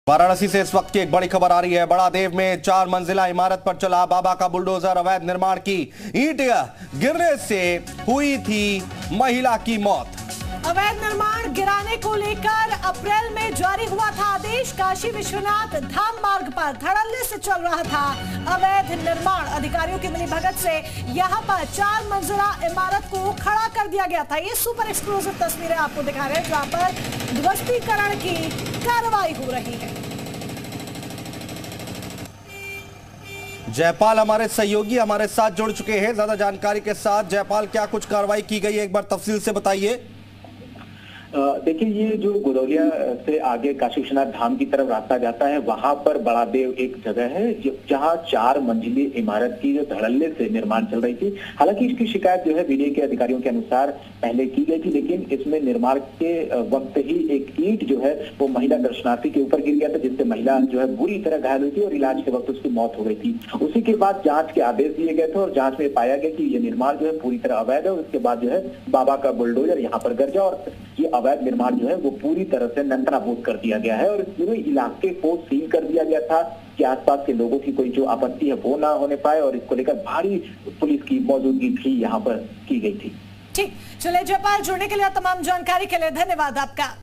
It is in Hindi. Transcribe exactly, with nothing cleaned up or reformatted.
वाराणसी से इस वक्त की एक बड़ी खबर आ रही है। बड़ादेव में चार मंजिला इमारत पर चला बाबा का बुलडोजर। अवैध निर्माण की ईंट गिरने से हुई थी महिला की मौत। अवैध निर्माण गिराने को लेकर अप्रैल में जारी हुआ था आदेश। काशी विश्वनाथ धाम मार्ग पर धड़ल्ले से चल रहा था अवैध निर्माण। अधिकारियों की मिलीभगत से यहां पर चार मंजिला इमारत को खड़ा कर दिया गया था। ये सुपर एक्सक्लूसिव तस्वीरें आपको दिखा रहे हैं जहां पर ध्वस्तीकरण की कार्रवाई हो रही है। जयपाल हमारे सहयोगी हमारे साथ जुड़ चुके हैं ज्यादा जानकारी के साथ। जयपाल, क्या कुछ कार्रवाई की गई है, एक बार तफसील से बताइए। देखिए, ये जो गोदौलिया से आगे काशी विश्वनाथ धाम की तरफ रास्ता जाता है, वहां पर बड़ादेव एक जगह है जहां चार मंजिली इमारत की जो धड़ल्ले से निर्माण चल रही थी। हालांकि इसकी शिकायत जो है बीडीए के अधिकारियों के अनुसार पहले की गई थी, लेकिन इसमें निर्माण के वक्त ही एक ईंट जो है वो महिला दर्शनार्थी के ऊपर गिर गया था, जिससे महिला जो है बुरी तरह घायल हुई थी और इलाज के वक्त उसकी मौत हो गई थी। उसी के बाद जांच के आदेश दिए गए थे और जांच में पाया गया कि ये निर्माण जो है पूरी तरह अवैध है। उसके बाद जो है बाबा का बुलडोजर यहाँ पर गरजा और ये अवैध निर्माण जो है वो पूरी तरह से नंतनाबूद कर दिया गया है और इस पूरे इलाके को सील कर दिया गया था कि आसपास के लोगों की कोई जो आपत्ति है वो ना होने पाए, और इसको लेकर भारी पुलिस की मौजूदगी भी यहाँ पर की गई थी। ठीक, चलिए जयपाल, जुड़ने के लिए तमाम जानकारी के लिए धन्यवाद आपका।